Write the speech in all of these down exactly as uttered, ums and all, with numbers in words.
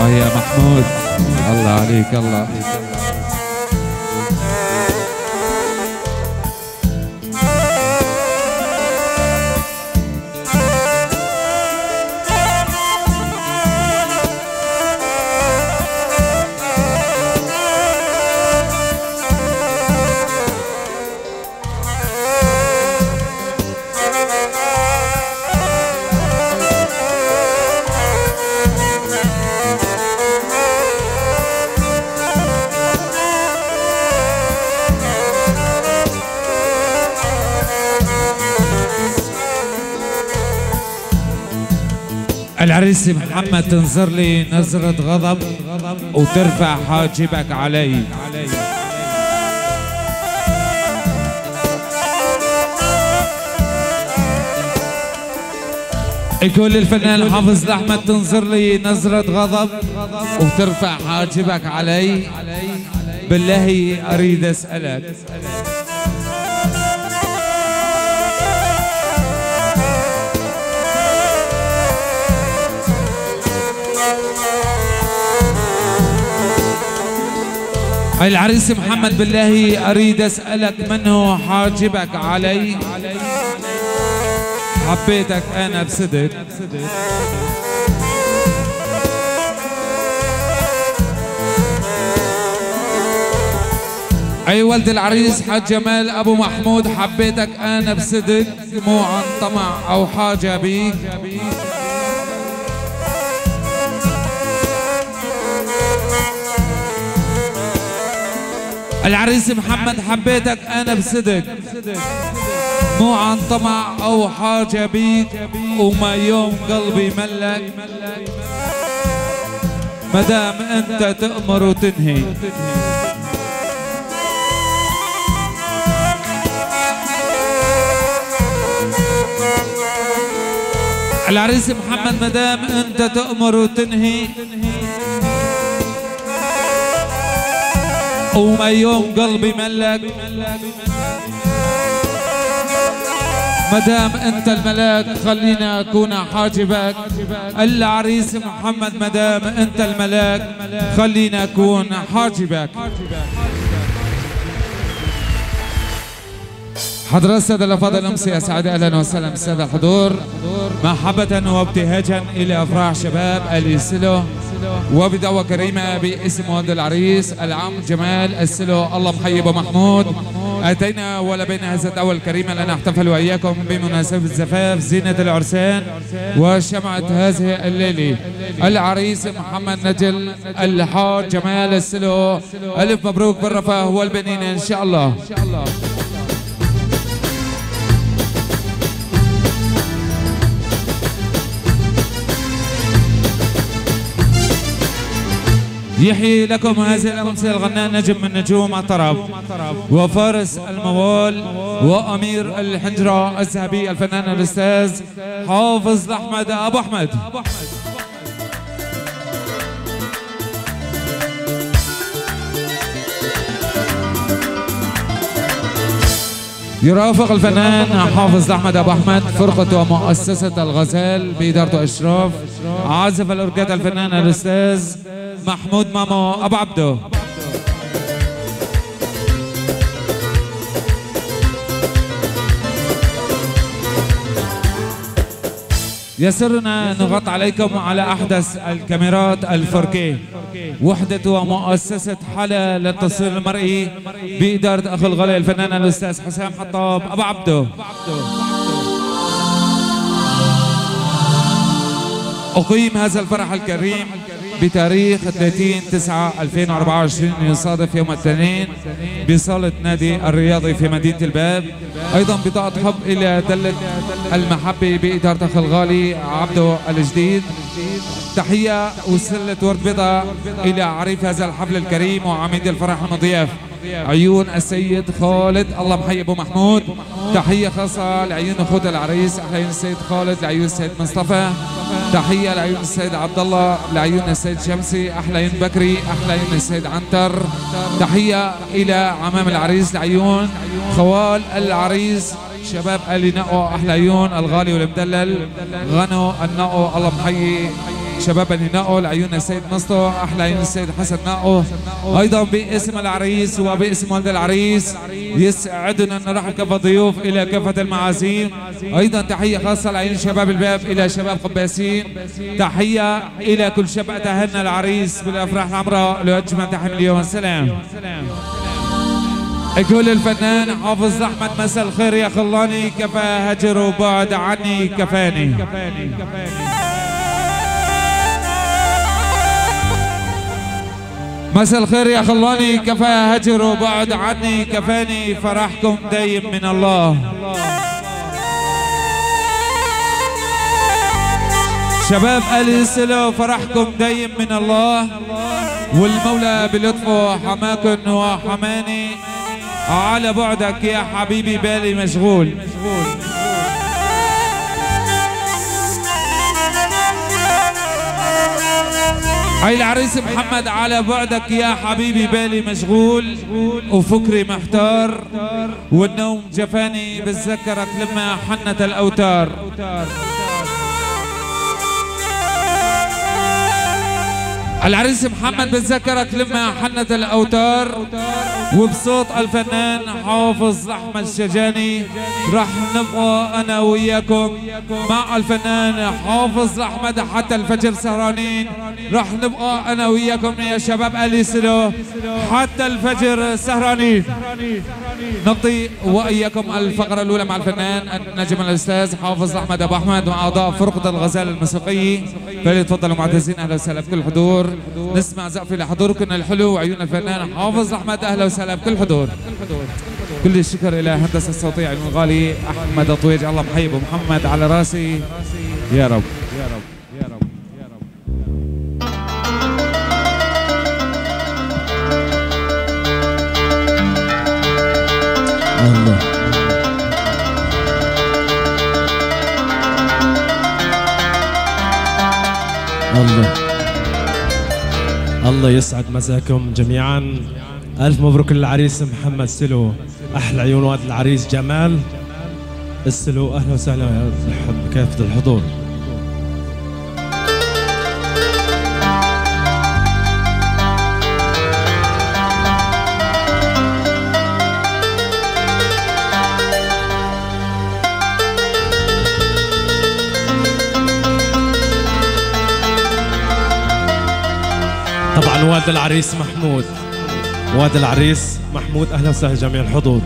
الله يا محمود، الله عليك الله. العريس محمد تنظر لي نظرة غضب وترفع حاجبك علي. يقول الفنان الحافظ الأحمد تنظر لي نظرة غضب وترفع حاجبك علي. بالله أريد أسألك، العريس محمد بالله أريد أسألك، من هو حاجبك علي؟ حبيتك أنا بصدق، أي ولد العريس حاج جمال أبو محمود، حبيتك أنا بصدق مو عن طمع أو حاجة بيك. العريس محمد حبيتك أنا بصدق مو عن طمع أو حاجة بيك، وما يوم قلبي ملك مدام أنت تأمر وتنهي. العريس محمد مدام أنت تأمر وتنهي، وما يوم قلبي ملك مدام انت الملاك خلينا اكون حاجبك. العريس محمد مدام انت الملاك خلينا اكون حاجبك. حضرات السادة الأفاضل أمسي أسعد أهلا وسهلا بالسادة الحضور، محبة وابتهاجا إلى أفراح شباب السلو، وبدعوة كريمة باسم والد العريس العم جمال السلو الله محيب ومحمود. أتينا ولا بين هذا الدعوة الكريمة لنحتفل وإياكم بمناسبة زفاف زينة العرسان وشمعة هذه الليلة. العريس محمد نجل الحاج جمال السلو، ألف مبروك بالرفاه والبنين إن شاء الله. يحيي لكم هذه الأمسية الغناء نجم من نجوم الطرب وفارس الموال وأمير الحنجرة الذهبي الفنان الأستاذ حافظ أحمد أبو أحمد. يرافق الفنان حافظ أحمد أبو أحمد فرقة ومؤسسة الغزال بإدارة إشراف عازف الأورجات الفنان الأستاذ محمود مامو أبو عبده. يسرنا نغطي عليكم على أحدث الكاميرات الفوركي وحدة ومؤسسة حلا للتصوير المرئي بإدارة أخو الغالي الفنان الأستاذ حسام حطاب أبو عبده. أقيم هذا الفرح الكريم بتاريخ ثلاثين تسعة ألفين وأربعة وعشرين يصادف يوم الاثنين بصالة نادي الرياضي في مدينة الباب. أيضا بطاقة حب إلى دلة المحبة بإدارة أخو الغالي عبده الجديد. تحية وسلة ورد بيضاء إلى عريف هذا الحفل الكريم وعميد الفرح المضياف عيون السيد خالد الله محي أبو محمود. تحية خاصة لعيون أخوة العريس أحلى عيون السيد خالد، لعيون السيد مصطفى. تحية لعيون السيد عبد الله، لعيون السيد شمسي، أحلى عيون بكري، أحلى عيون السيد عنتر. تحية إلى عمام العريس لعيون خوال العريس شباب اللي نقوا أحلى عيون الغالي والمدلل غنوا النقوا الله محيي شباب بني نقو لعيون السيد مصطو، احلى عيون السيد حسن نقو. ايضا باسم العريس وباسم والد العريس يسعدنا ان نرحب كافة ضيوف الى كافة المعازيم. ايضا تحيه خاصه لعيون شباب الباب الى شباب قباسين، تحيه الى كل شباب تهنى العريس بالافراح الحمراء. لاجمل تحيه اليوم السلام. كل الفنان حافظ احمد مساء الخير يا خلاني، كفى هجر وبعد عني كفاني. مساء الخير يا خلاني، كفى هجر وبعد عني كفاني، فرحكم دايم من الله. شباب آل سلو فرحكم دايم من الله، والمولى بلطفه حماكن وحماني، على بعدك يا حبيبي بالي مشغول. هاي العريس محمد على بعدك يا حبيبي بالي مشغول، وفكري محتار والنوم جفاني، بتذكرك لما حنت الأوتار. العريس محمد بتذكرك لما حنت الأوتار، وبصوت الفنان حافظ أحمد الشجاني رح نبقى أنا وياكم مع الفنان حافظ أحمد حتى الفجر سهرانين. رح نبقى أنا وياكم يا شباب آل سلو حتى الفجر سهرانين. نقضي وإياكم الفقرة الأولى مع الفنان النجم الأستاذ حافظ أحمد أبو أحمد مع أعضاء فرقة الغزال الموسيقية. فليتفضلوا معتزين. أهلا وسهلا بكل الحضور. نسمع زقف لحضوركم الحلو وعيون الفنان حافظ أحمد. أهلا وسهلا بكل الحضور. كل الشكر إلى هندسة الصوتية عيون الغالي أحمد الطويج. الله محيب ومحمد على راسي يا رب يا رب يا رب يا رب. الله الله الله يسعد مساكم جميعا. ألف مبروك للعريس محمد سلو، أحلى عيون واد العريس جمال السلو. أهلا وسهلا بكافة الحضور. طبعا والد العريس محمود، والد العريس محمود. أهلا وسهلا جميع الحضور.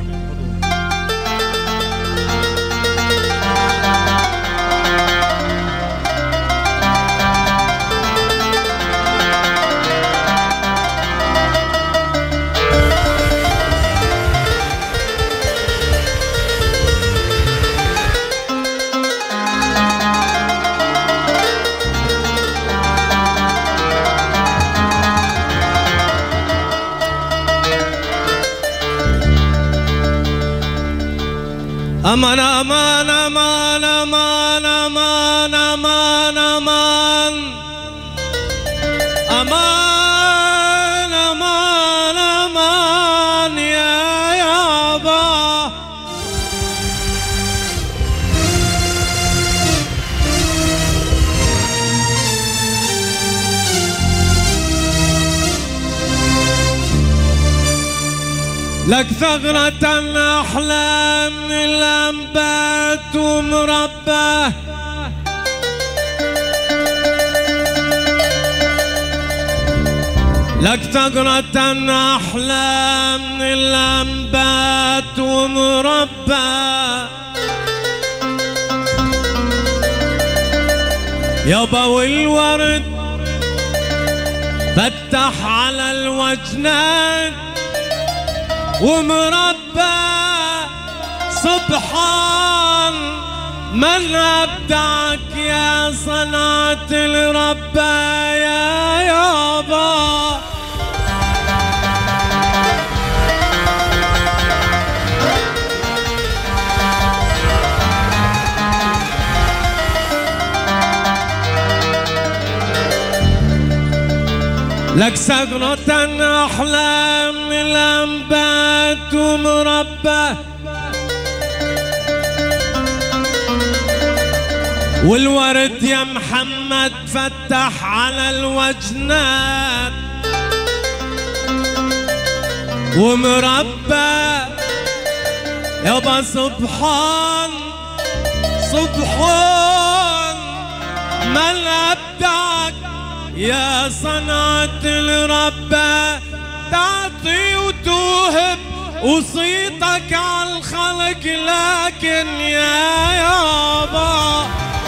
أمان أمان أمان أمان أمان أمان أمان أمان أمان أمان يا يابا. لك ثغرة أحلى من الأنبات ومربى، لك ثغرة أحلى من الأنبات ومربى، يابا والورد فتح على الوجنان ومربى. سبحان من أبدعك يا صنعة الربى يا يابا. لك ثغرة أحلى من الأنبات ومربى، والورد يا محمد فتح على الوجنات ومربى يابا سبحان سبحان من أبدعك يا صنعة الرب، تعطي وتوهب وصيتك على الخلق، لكن يا يابا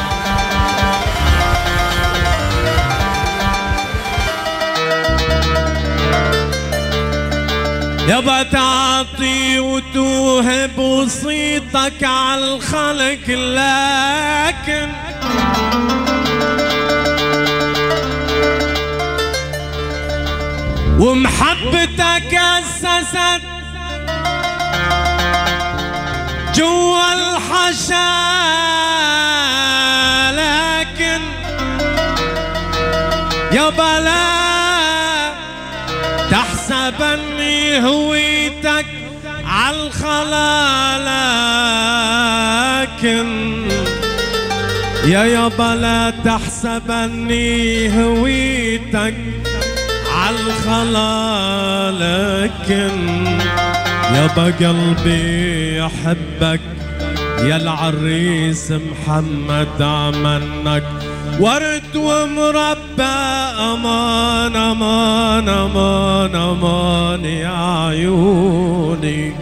يابا تعطي وتوهب وصيتك على الخلق، لكن ومحبتك أسست جوا الحشا، لكن يابا لا تحسبني هويتك عالخلا، لكن يا يابا لا تحسبني هويتك عالخلا، لكن يابا قلبي يحبك يا العريس محمد، عمنك ورد ومربى، أمان أمان أمان أمان يا عيوني.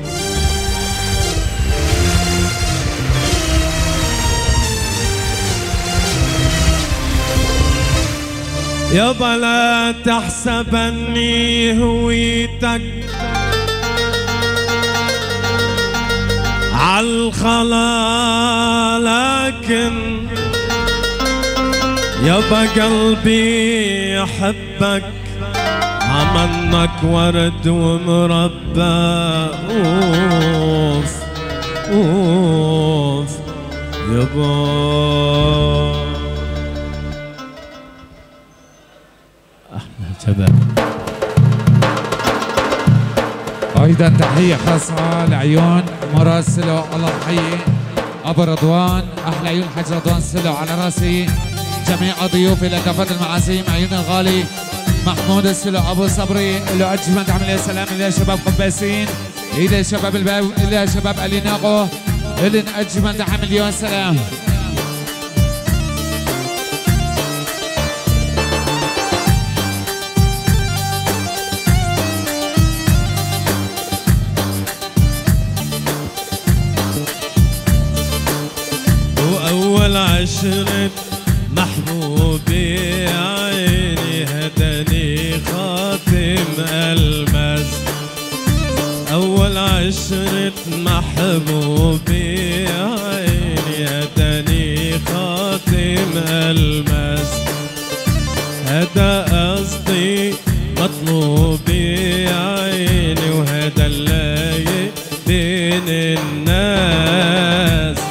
يابا لا تحسبني هويتك عالخلا، لكن يابا قلبي يحبك، عمنك ورد ومربى. اوف اوف يابا احلى شباب. ايضا تحيه خاصه لعيون مراد سلو، الله يحيي ابو رضوان، احلى عيون حاج رضوان سلو على راسي. جميع ضيوفي لكافة المعازيم، عيون الغالي محمود السلو ابو صبري، له اجمل عمليه سلام الى شباب قباسين، الى شباب الباب، الى شباب اليناقو، الى اجمل دعم مليون سلام. واول عشرة محبوبي عيني هداني خاتم الماس، أول عشرة محبوبي عيني هداني خاتم الماس، هدا قصدي مطلوبي عيني وهدا اللايق بين الناس.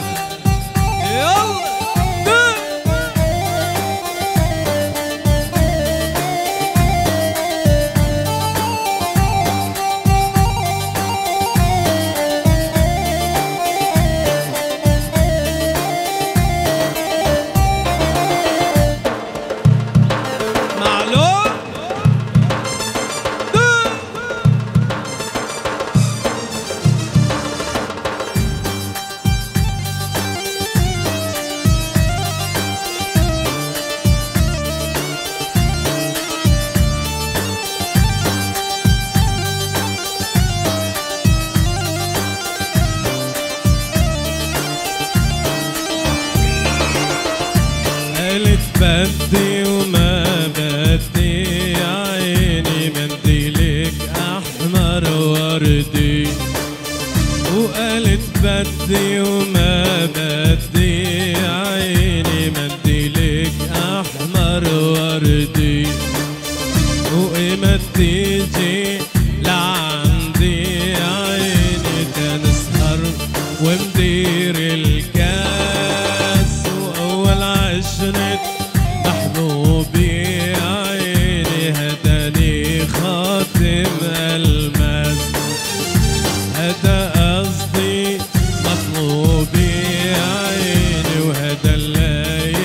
بدي وما بدي عيني منديلك أحمر وردي، وقالت بدي وما بدي عيني منديلك أحمر وردي، وإيمت تيجي لعندي عيني تنسهر ومدير الكاس، وأول عشرة محبوبي عيني هداني خاتم الماس، هدا قصدي مطلوبي عيني وهدا اللايق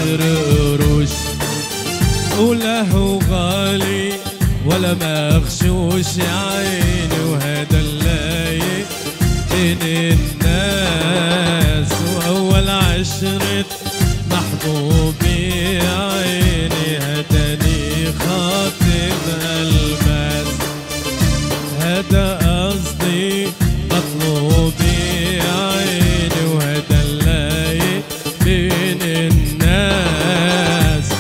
عشر قروش، وله غالي ولا مغشوش يا عيني، وهذا اللايق بين الناس، وأول عشرة محبوبي يا عيني، هداني خاتم ألماس، هذا قصدي مطلوبي يا عيني، وهذا اللايق بين الناس.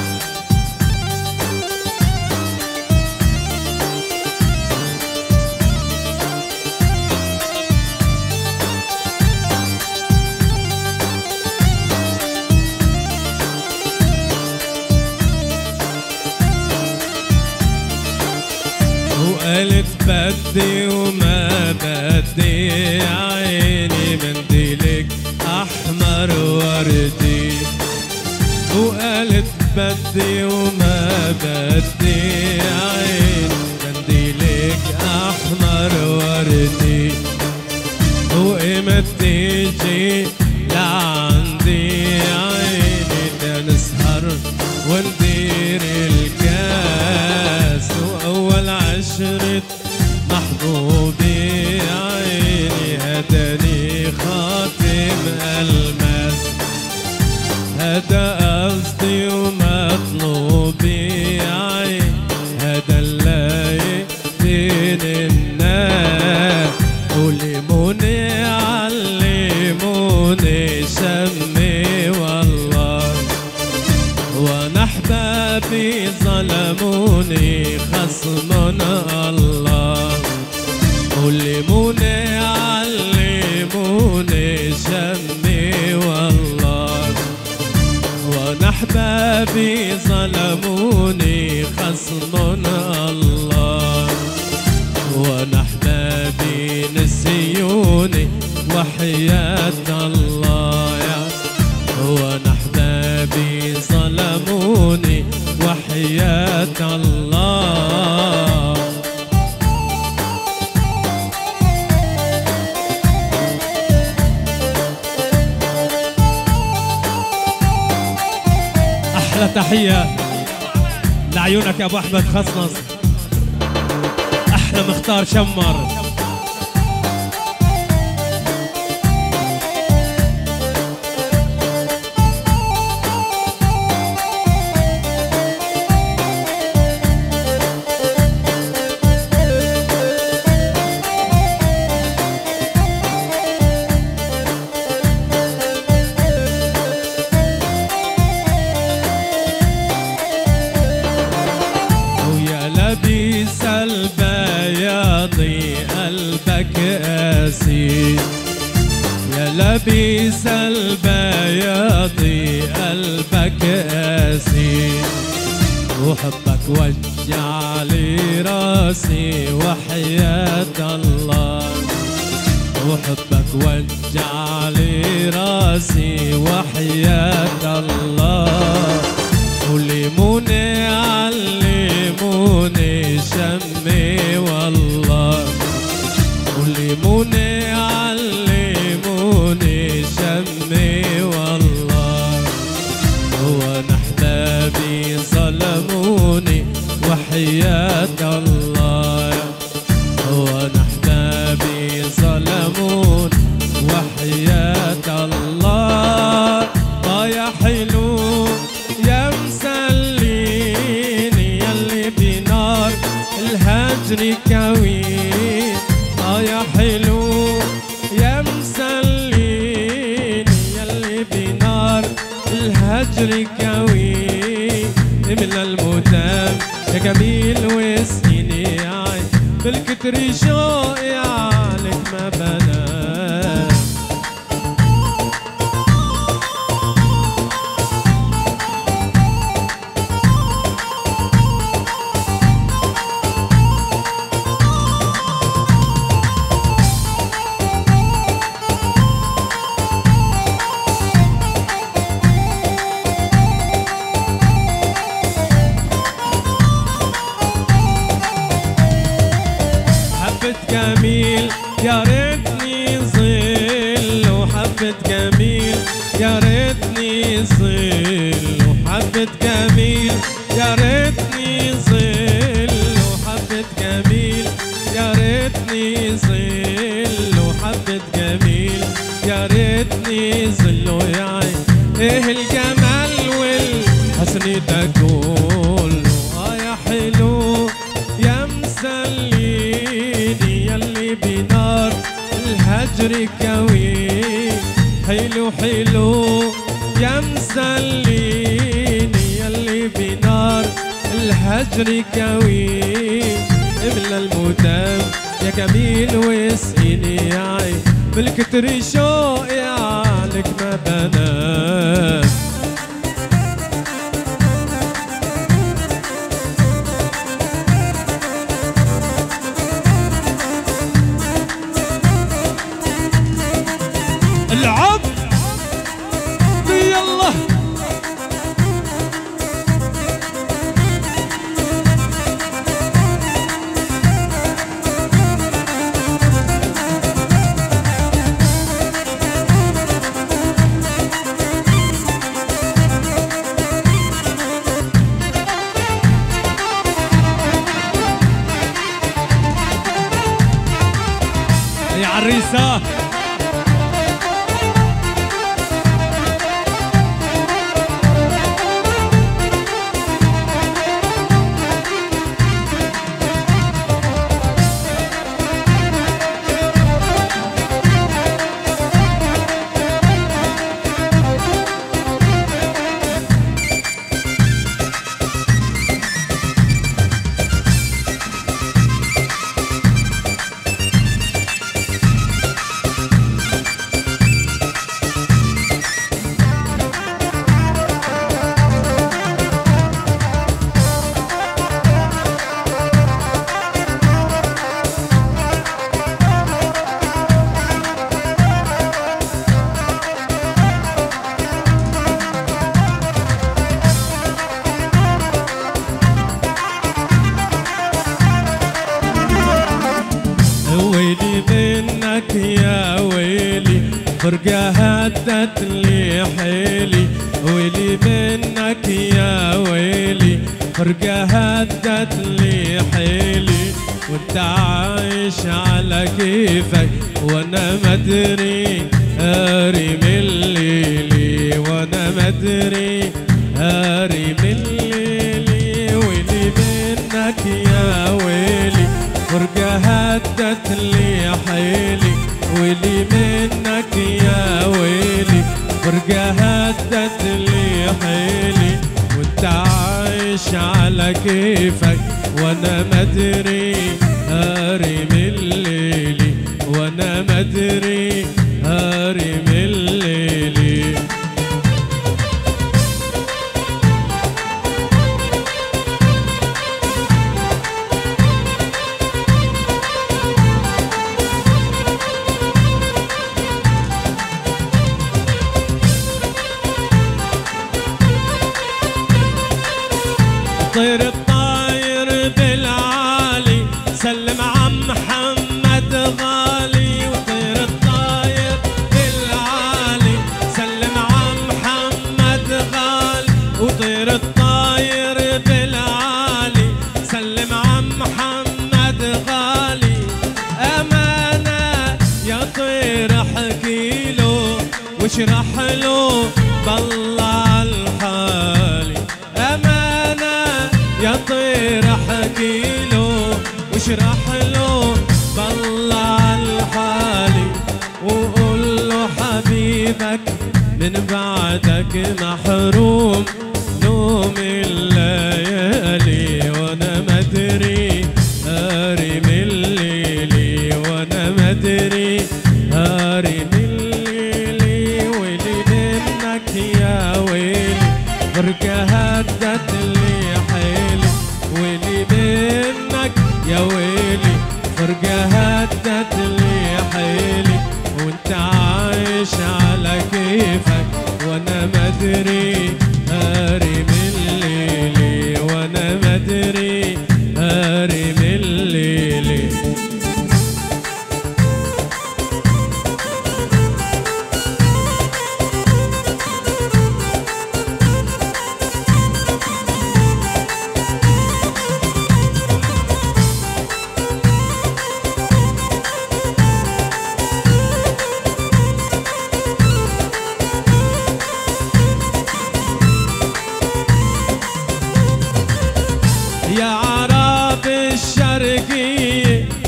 وقالت بدي وما بدي يا عيني، منديلك أحمر وردي، وقالت بدي وما بدي يا عيني، منديلك أحمر وردي، وإمتى تيجي لعندي يا عيني، نسهر وندير الكاس، وأول عشرة محبوبي يا عيني، هداني خاتم ألماس، هذا قصدي ومطلوبي يا عيني، هذا اللايق بين الناس. وليموني علموني شمي والله، وانا احبابي ظلموني خصمنا الله، علموني علموني شمي والله، وانا احبابي ظلموني خصمنا الله، وانا احبابي نسيوني وحياة الله، يا وانا احبابي ظلموني وحياة الله. احلى تحية لعيونك يا ابو احمد خصنص، احلى مختار شمر. لبيس البياضي قلبك قاسي، يا لبيس البياضي قلبك قاسي، وحبك وجع لي راسي وحياة الله، وحبك وجع لي راسي وحياة الله. وليموني علموني شمي والله، وليموني علموني شمي والله، وانا احبابي ظلموني وحياة الله، وانا احبابي ظلموني وحياة الله. اه يا حلو يا مسليني يلي بنار الهجر كوين، اه يا حلو يا مسليني يلي بنار الهجر كوين، من المدام يا جميل وسكيني يا عين، بالكتر شوقي عليك ما بنام. جميل يا ريتني وحبة جميل يا ريتني ظل وحبة جميل يا ريتني ظل وحبة جميل يا ريتني ظل يا عين ايه الجمال والحسن ده كله اه يا حلو يا مسليني ياللي بنار الهجر كوي حلو حلو يا مسليني ياللي بنار الهجر كوي املا المدام يا جميل واسقيني يا عين بالكتر شوقي عليك ما بنام العب يلا يا عريسة ويلي منك يا ويلي فرقة هدت لي حيلي ويلي منك يا ويلي فرقة هدت لي حيلي وانت عايش على كيفك وانا مدري هاري من ليلي وانا مدري هاري من ليلي ويلي منك يا ويلي فرقة هدت لي حيلي ويلي منك يا ويلي فرقة هدت لي حيلي وانت عايش على كيفك وانا مدري هاري من ليلي وانا مدري هاري من ليلي طير الطاير بالعالي سلم عم محمد غالي وطير الطاير بالعالي سلم عم محمد غالي وطير الطاير بالعالي سلم عم محمد غالي أمانة يا طير احكيله واشرح له بالله الحالي أمانة يا طير احكيله واشرح له بالله الحالي وقول له حبيبك من بعدك محروم نوم الليالي وانا مدري هاري من ليلي وانا مدري هاري من ليلي ويلي منك يا ويلي فرقة هدت لي حيلي ويلي منك يا ويلي فرقة هدت لي حيلي وانت عايش على كيفك وانا مدري هاري من ليلي وانا مدري هاري من ليلي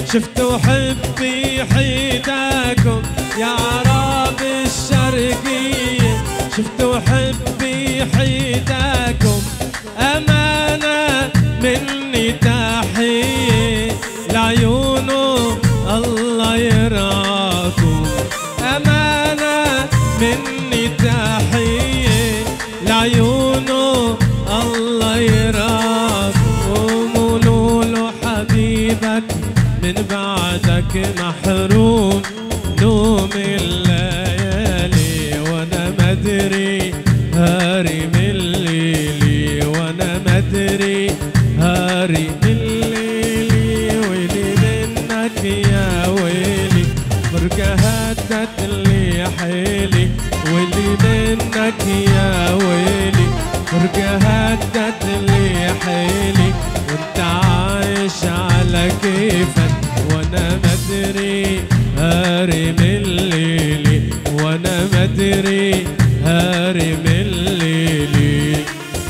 شفتوا حبي حيداكم يا عرب الشرقية، شفتوا حبي حيداكم أمانة مني تحية لعيونه الله يراكم، أمانة مني تحية لعيونه الله يراكم. قولوا له حبيبك من بعدك محروم نوم الليالي، وانا مدري هاري من الليلي، وانا مدري هاري من الليلي. ويلي منك يا ويلي فرقة هدت لي حيلي، ويلي منك يا ويلي فرقة هدت لي حيلي. وانت عايش على كيفك وانا مدري هاري من الليلي، وانا مدري هاري من الليلي.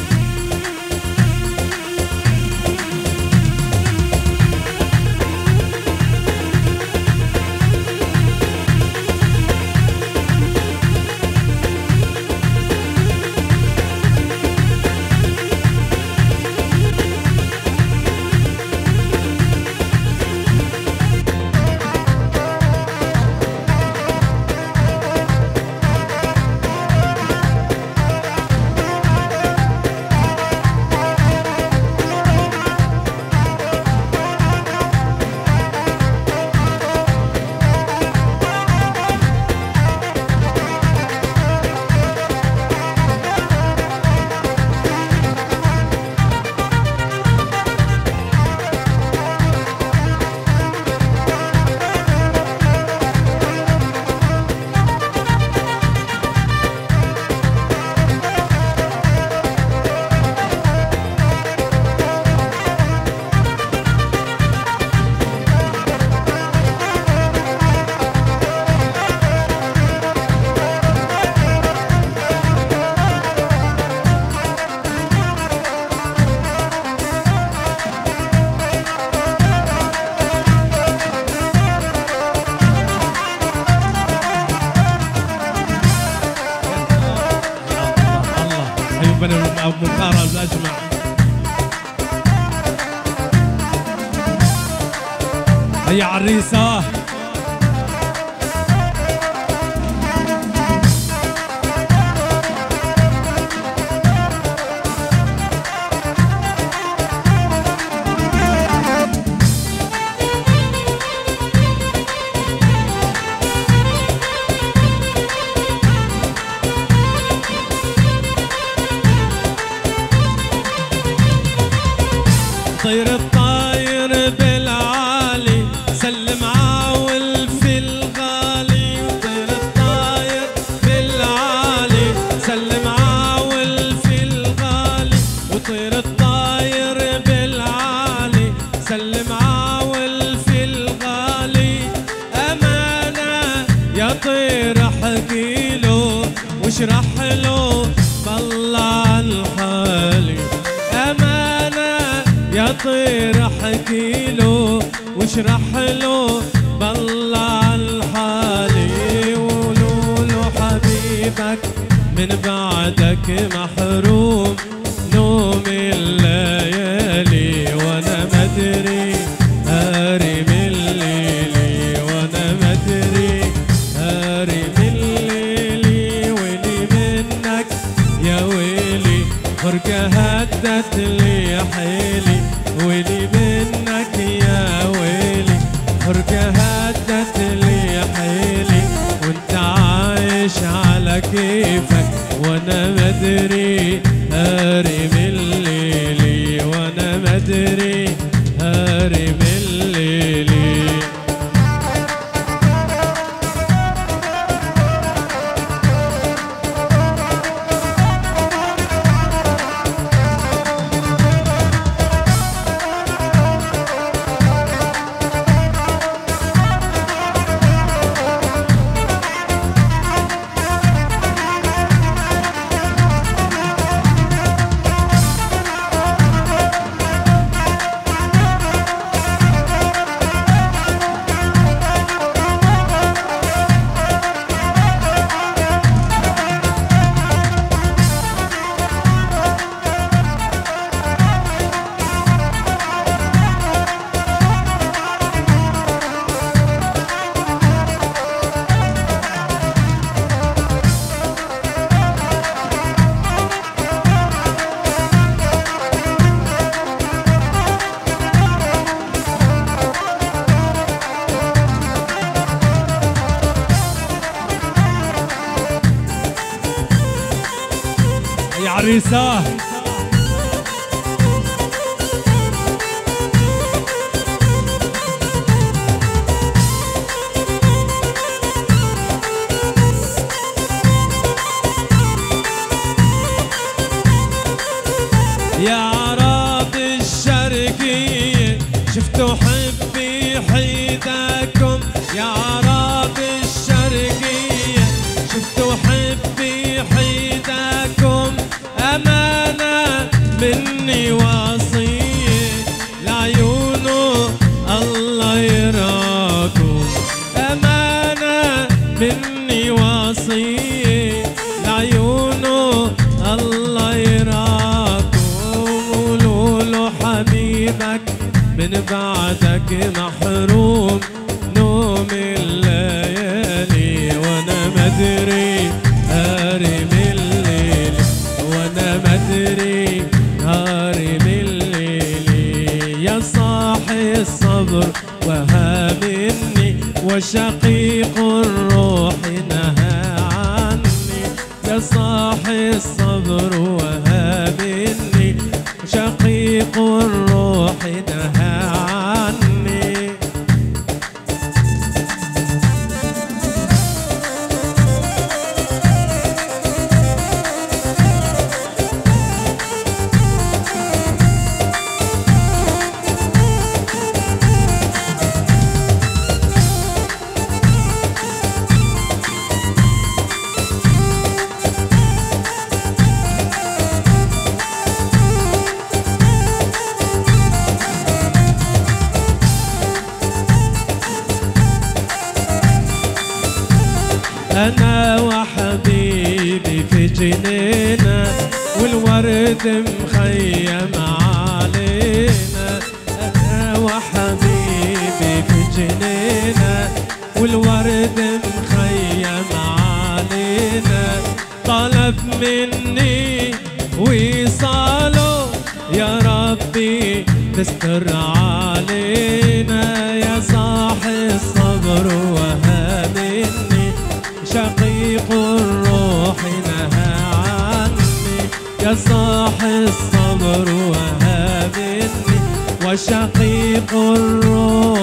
مقارب الأجمع. هيا عريسة طير الطاير بالعالي سلم عاول في الغالي، طير الطاير بالعالي سلم عاول في الغالي، وطير الطاير بالعالي سلم عاول في الغالي. أمانة يا طير احكيله واشرح له بالله عن حالي، أمانة يا طير احكيله واشرح له بالله عن حالي. قولوا له حبيبك من بعدك محروم نوم الليالي، وانا مدري هاري من الليلي، وانا مدري هاري من الليلي. ويلي منك يا ويلي فرقة هدت لي حيلي، ويلي منك يا ويلي فرقة هدت لي حيلي. وانت عايش على كيفك وانا مدري هاري من الليلي، وانا مدري هاري من الليلي. عريساه يا عرب الشرقية شفتوا حبي حيدكم، يا عرب الشرقية شفتوا حبي حيدكم، أمانة مني وصية لعيونه الله يراكم، أمانة مني وصية لعيونه الله يراكم، حبيبك من بعدك محروم نوم الليالي، وانا مدري هارم الليل، وانا مدري هارم الليل، يا صاحي الصبر وهامني وشقيق الروح نهى عني، يا صاحي الصبر وهامني شقيق الروح نهى عني. أنا وحبيبي في جنينة والورد مخيم علينا، أنا وحبيبي في جنينة والورد مخيم علينا، طلب مني وصاله يا ربي تستر علينا، يا صاحي الصبر وهامني شقيق الروح نهى عني، يا صاحي الصبر وهامني وشقيق الروح